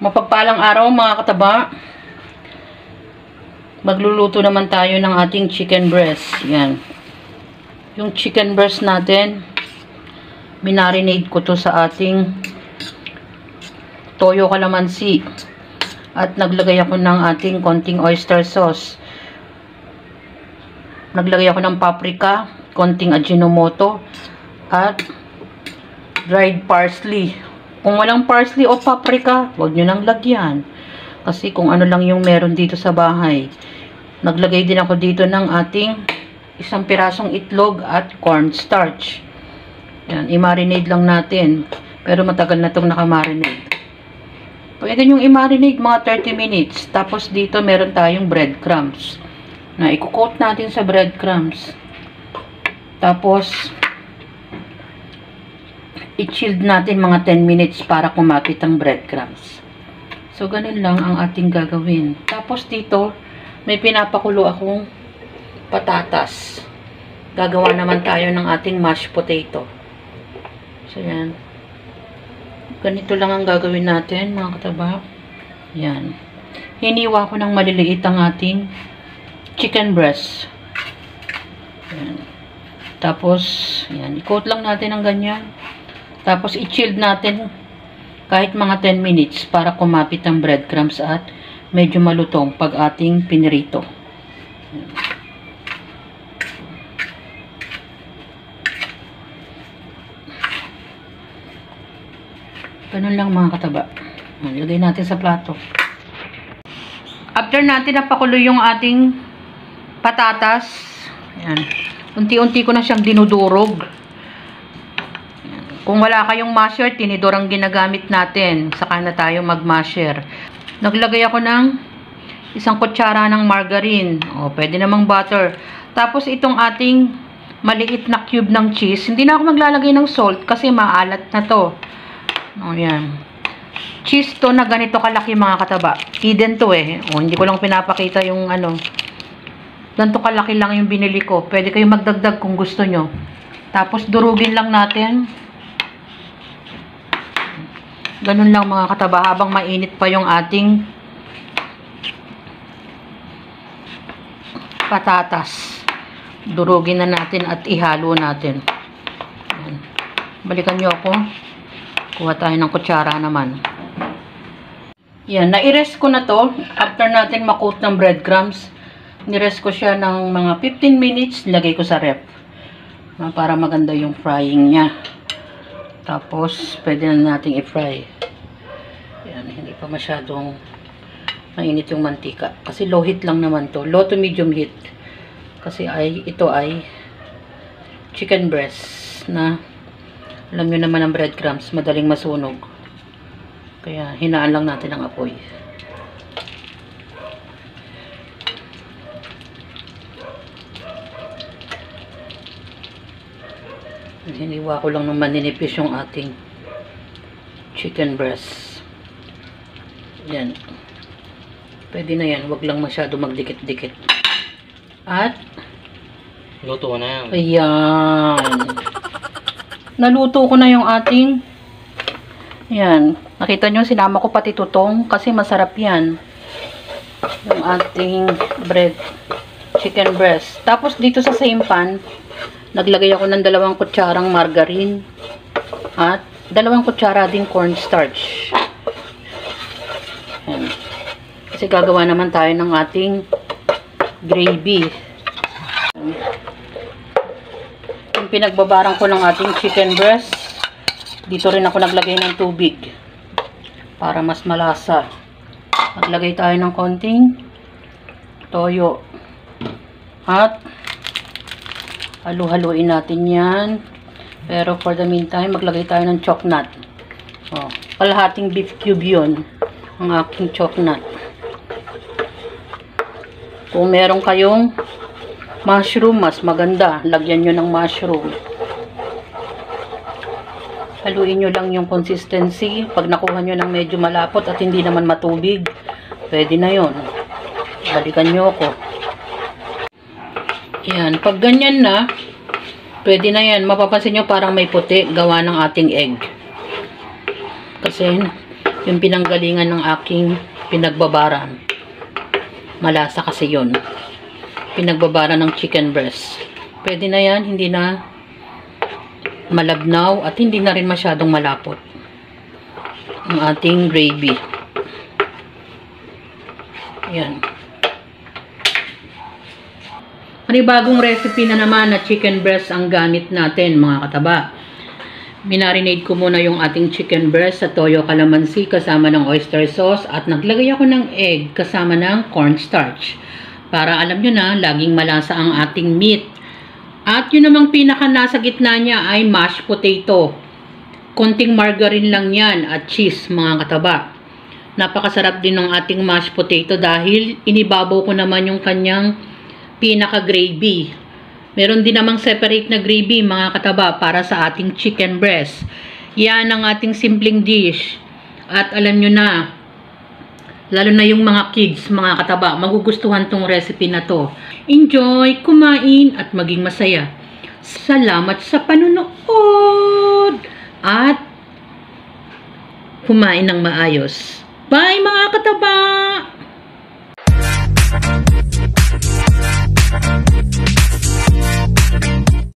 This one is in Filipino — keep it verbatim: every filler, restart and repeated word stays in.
Mapagpalang araw mga kataba. Magluluto naman tayo ng ating chicken breast. Yan. Yung chicken breast natin, minarinade ko to sa ating toyo kalamansi. At naglagay ako ng ating konting oyster sauce. Naglagay ako ng paprika, konting ajinomoto, at dried parsley. Kung walang parsley o paprika, huwag nyo nang lagyan. Kasi kung ano lang yung meron dito sa bahay. Naglagay din ako dito ng ating isang pirasong itlog at cornstarch. Yan, i-marinate lang natin. Pero matagal na itong nakamarinate. Pwede nyo i-marinate mga thirty minutes. Tapos dito meron tayong breadcrumbs. Na i-coat natin sa breadcrumbs. Tapos i-chilled natin mga ten minutes para kumapit ang breadcrumbs. So, ganun lang ang ating gagawin. Tapos dito, may pinapakulo akong patatas. Gagawa naman tayo ng ating mashed potato. So, yan. Ganito lang ang gagawin natin, mga kataba. Yan. Hiniwa ko ng maliliit ang ating chicken breast. Yan. Tapos, yan. I-coat lang natin ng ganyan. Tapos, i-chilled natin kahit mga ten minutes para kumapit ang breadcrumbs at medyo malutong pag ating pinirito. Ganun lang mga kataba. Lagay natin sa plato. After natin napakulo yung ating patatas, yan. Unti-unti ko na siyang dinudurog. Kung wala kayong masher, tinidor ang ginagamit natin. Saka na tayo mag-masher. Naglagay ako ng isang kutsara ng margarine. O, pwede namang butter. Tapos itong ating maliit na cube ng cheese. Hindi na ako maglalagay ng salt kasi maalat na to. O, yan. Cheese to na ganito kalaki mga kataba. Hidden to eh. O, hindi ko lang pinapakita yung ano. Ganito kalaki lang yung binili ko. Pwede kayong magdagdag kung gusto nyo. Tapos durugin lang natin. Ganun lang mga kataba, habang mainit pa yung ating patatas. Durugin na natin at ihalo natin. Ayan. Balikan nyo ako. Kuha tayo ng kutsara naman. Yan, na-rest ko na to. After natin makot ng breadcrumbs, nirest ko siya ng mga fifteen minutes, nilagay ko sa ref. Para maganda yung frying niya. Tapos, pwede na nating i-fry. Yan, hindi pa masyadong mainit yung mantika. Kasi low heat lang naman to. Low to medium heat. Kasi ay, ito ay chicken breast na alam nyo naman ang breadcrumbs, madaling masunog. Kaya, hinaan lang natin ang apoy. Hiniwa ko lang ng maninipis yung ating chicken breast. Yan. Pwede na yan. Huwag lang masyado magdikit-dikit. At luto na yan. Ayan. Naluto ko na yung ating yan. Nakita nyo, sinama ko pati tutong kasi masarap yan. Yung ating bread chicken breast. Tapos dito sa same pan, naglagay ako ng dalawang kutsarang margarine at dalawang kutsara din cornstarch. Ayan. Kasi gagawa naman tayo ng ating gravy. Ayan. Yung pinagbabarang ko ng ating chicken breast, dito rin ako naglagay ng tubig para mas malasa. Naglagay tayo ng konting toyo at halu-haluin natin yan. Pero for the meantime, maglagay tayo ng chocolate. Oh, kalahating beef cube yun. Ang aking chocolate. Kung meron kayong mushroom, mas maganda. Lagyan nyo ng mushroom. Haluin nyo lang yung consistency. Pag nakuha nyo ng medyo malapot at hindi naman matubig, pwede na yon. Balikan nyo ako. Yan. Pag ganyan na, pwede na yan. Mapapansin nyo parang may puti gawa ng ating egg. Kasi Yung pinanggalingan ng aking pinagbabaran. Malasa kasi yun. Pinagbabaran ng chicken breast. Pwede na yan, hindi na malabnaw at hindi na rin masyadong malapot. Ang ating gravy. Yan. Panibagong recipe na naman na chicken breast ang gamit natin, mga kataba. Minarinate ko muna yung ating chicken breast sa toyo calamansi kasama ng oyster sauce at naglagay ako ng egg kasama ng cornstarch. Para alam nyo na, laging malasa ang ating meat. At yun namang pinaka nasa gitna niya ay mashed potato. Konting margarine lang yan at cheese, mga kataba. Napakasarap din ng ating mashed potato dahil inibabaw ko naman yung kanyang pinaka gravy. Meron din namang separate na gravy, mga kataba, para sa ating chicken breast. Yan ang ating simpleng dish. At alam nyo na, lalo na yung mga kids, mga kataba, magugustuhan tong recipe na to. Enjoy, kumain, at maging masaya. Salamat sa panunood! At kumain ng maayos. Bye, mga kataba!